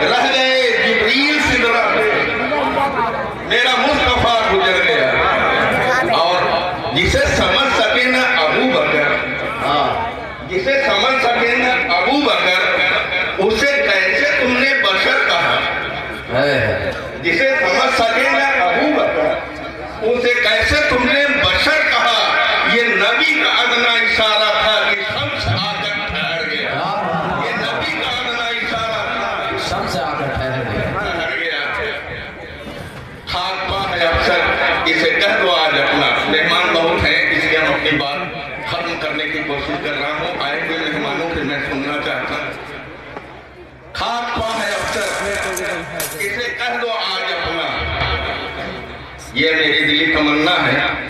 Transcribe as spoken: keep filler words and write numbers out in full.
رہ گئے جبریل سدرہ پہ، میرا مصطفیٰ گزر گیا۔ اور جسے سمجھ سکے نہ ابو بکر، جسے سمجھ سکے نہ ابو بکر، اسے کیسے تم نے بشر کہا؟ جسے سمجھ سکے نہ ابو بکر، اسے کیسے تم نے بشر کہا؟ یہ نبی کا ادنا اشارہ تھا کہ شمس آ کر ٹھہر گیا۔ یہ نبی کا ادنا اشارہ تھا کہ شمس آ کر ٹھہر گیا۔ خاک پاہ ہے افسر، اسے کہہ دو آج اپنا۔ مہمان بہت ہیں، اس لیے ہم اپنی بات ختم کرنے کی کوشش کر رہا ہوں۔ آئے ہوئے مہمانوں سے میں سننا چاہتا ہوں۔ خاک پاہ ہے افسر، اسے کہہ دو آج اپنا۔ یہ میری دلی تمنا ہے